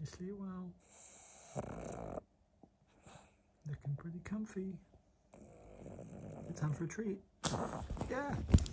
Sleep well. Looking pretty comfy. It's time for a treat. Yeah.